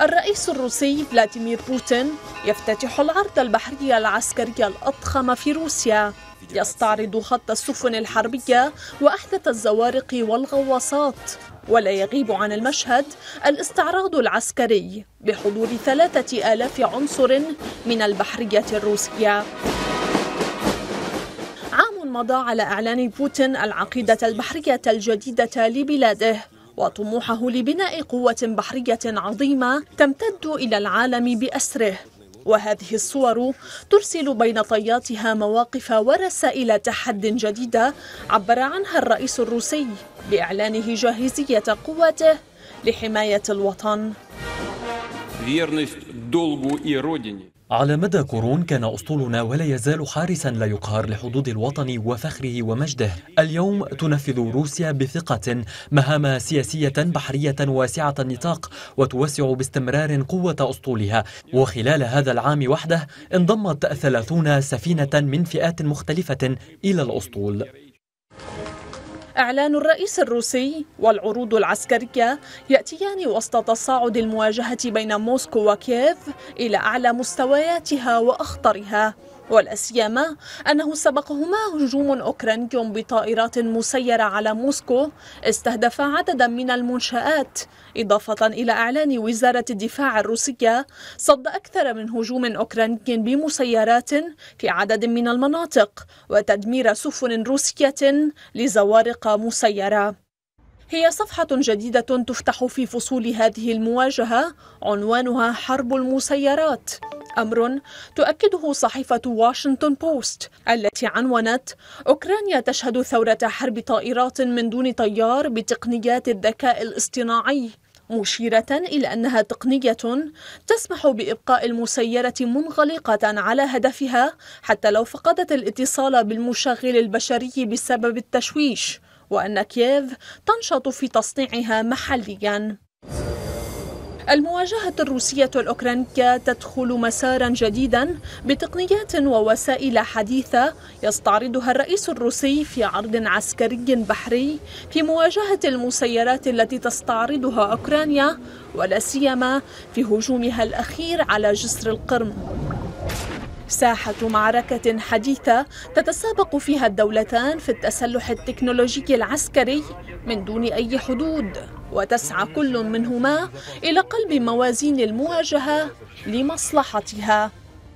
الرئيس الروسي فلاديمير بوتين يفتتح العرض البحري العسكري الأضخم في روسيا، يستعرض خط السفن الحربية وأحدث الزوارق والغواصات، ولا يغيب عن المشهد الاستعراض العسكري بحضور 3000 عنصر من البحرية الروسية. عام مضى على إعلان بوتين العقيدة البحرية الجديدة لبلاده وطموحه لبناء قوة بحرية عظيمة تمتد إلى العالم بأسره، وهذه الصور ترسل بين طياتها مواقف ورسائل تحد جديدة عبر عنها الرئيس الروسي بإعلانه جاهزية قواته لحماية الوطن. على مدى قرون كان أسطولنا ولا يزال حارسا لا يقهر لحدود الوطن وفخره ومجده. اليوم تنفذ روسيا بثقة مهام سياسية بحرية واسعة النطاق وتوسع باستمرار قوة أسطولها، وخلال هذا العام وحده انضمت 30 سفينة من فئات مختلفة إلى الأسطول. إعلان الرئيس الروسي والعروض العسكرية يأتيان وسط تصاعد المواجهة بين موسكو وكييف إلى أعلى مستوياتها وأخطرها، ولا سيما أنه سبقهما هجوم أوكراني بطائرات مسيرة على موسكو استهدف عددا من المنشآت، إضافة إلى إعلان وزارة الدفاع الروسية صد أكثر من هجوم أوكراني بمسيرات في عدد من المناطق وتدمير سفن روسية لزوارق مسيرة. هي صفحة جديدة تفتح في فصول هذه المواجهة عنوانها حرب المسيرات، أمر تؤكده صحيفة واشنطن بوست التي عنونت: أوكرانيا تشهد ثورة حرب طائرات من دون طيار بتقنيات الذكاء الاصطناعي، مشيرة إلى أنها تقنية تسمح بإبقاء المسيرة منغلقة على هدفها حتى لو فقدت الاتصال بالمشغل البشري بسبب التشويش، وأن كييف تنشط في تصنيعها محلياً. المواجهة الروسية الأوكرانية تدخل مساراً جديداً بتقنيات ووسائل حديثة يستعرضها الرئيس الروسي في عرض عسكري بحري في مواجهة المسيرات التي تستعرضها أوكرانيا، ولا سيما في هجومها الأخير على جسر القرم. ساحة معركة حديثة تتسابق فيها الدولتان في التسلح التكنولوجي العسكري من دون أي حدود، وتسعى كل منهما إلى قلب موازين المواجهة لمصلحتها.